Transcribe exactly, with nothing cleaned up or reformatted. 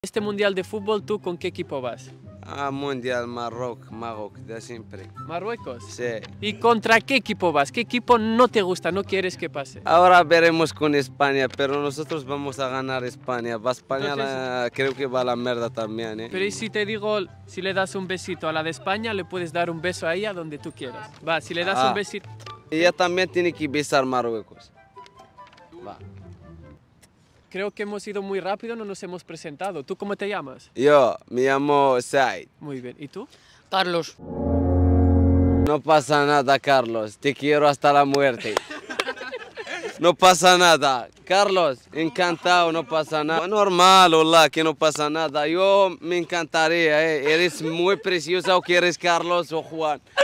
Este mundial de fútbol, ¿tú con qué equipo vas? Ah, mundial Marruecos, Marruecos, de siempre. ¿Marruecos? Sí. ¿Y contra qué equipo vas? ¿Qué equipo no te gusta, no quieres que pase? Ahora veremos con España, pero nosotros vamos a ganar España. Va España, Entonces- la- creo que va a la mierda también, ¿eh? Pero ¿y si te digo, si le das un besito a la de España, le puedes dar un beso a ella donde tú quieras? Va, si le das Ah. un besito... Ella también tiene que besar Marruecos. Va. Creo que hemos ido muy rápido, no nos hemos presentado. ¿Tú cómo te llamas? Yo me llamo Said. Muy bien. ¿Y tú? Carlos. No pasa nada, Carlos. Te quiero hasta la muerte. No pasa nada. Carlos, encantado, no pasa nada. Normal, hola, que no pasa nada. Yo me encantaría, ¿eh? Eres muy preciosa o quieres Carlos o Juan.